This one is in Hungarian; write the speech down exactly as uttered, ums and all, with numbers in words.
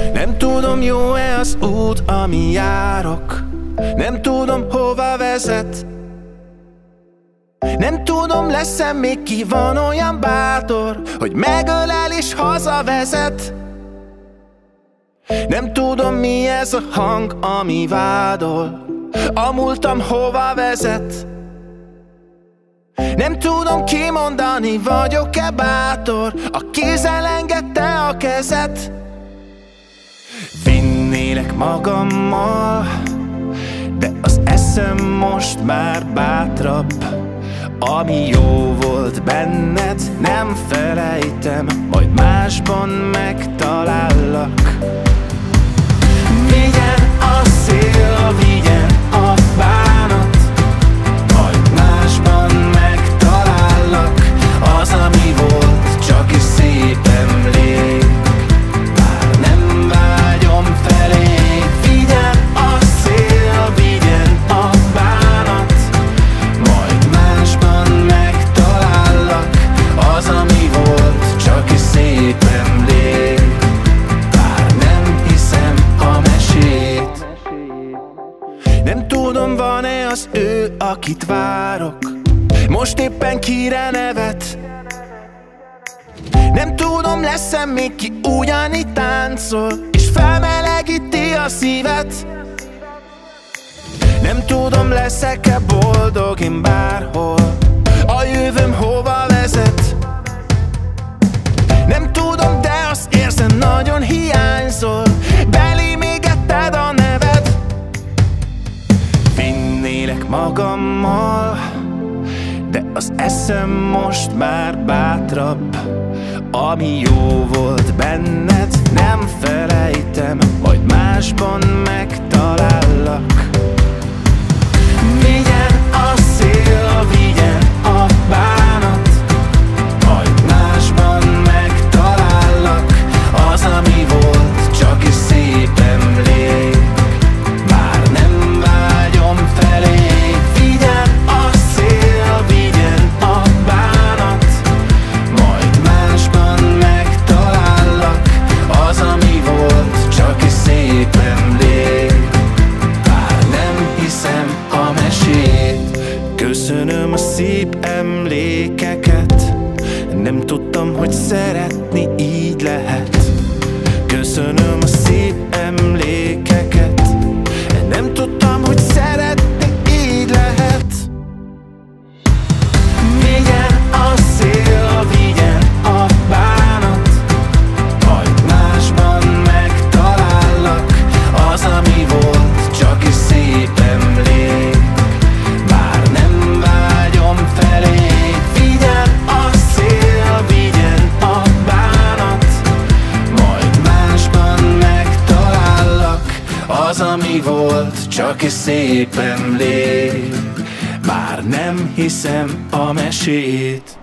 Nem tudom, jó-e az út, ami járok. Nem tudom, hova vezet. Nem tudom, lesz-e még ki van olyan bátor, hogy megölel és hazavezet. Nem tudom, mi ez a hang, ami vádol, a múltam hova vezet. Nem tudom kimondani, vagyok-e bátor, a kézzel engedte a kezet. Vinnélek magammal, de az eszem most már bátrabb. Ami jó volt benned, nem felejtem, majd másban megtalállak. Vigyen a szél, vigyen a bánat, majd másban megtalállak. Az, ami volt, csak is szép emlék, bár nem vágyom felé. Vigyen a szél, vigyen a bánat, majd másban megtalállak. Az, ami volt, csak is szép emlék, bár nem hiszem a mesét. Nem tudom, van-e az ő, akit várok, most éppen kire nevet. Nem tudom, lesz-e még ki ugyanígy táncol, és felmelegíti a szívet. Nem tudom, leszek-e boldog én bárhol, a jövőm hova vezet. Nem tudom, de azt érzem, nagyon hiányzol, belém égetted a neved. Vinnélek magammal, de az eszem most már bátrabb. Ami jó volt benned, nem felejtem, majd másban megtalállak. Vigyen a szél, vigyen a bánat, majd másban megtalállak. Az, ami volt, csak is szép emlék, bár nem vágyom felé. Vigyen a szél, vigyen a bánat, majd másban megtalállak. Az, ami volt, csak is szép emlék, bár nem hiszem a mesét. Köszönöm a szép emlékeket, nem tudtam, hogy szeretni így lehet. Köszönöm a szép emlékeket, nem tudtam, hogy szeretni így lehet. Vigyen a szél, vigyen a bánat, majd másban megtalállak. Az, ami volt, csak is szép emlék, bár nem vágyom felé. Vigyen a szél, vigyen a bánat, majd másban megtalállak. Az, ami volt, csak is szép emlék, bár nem hiszem a mesét.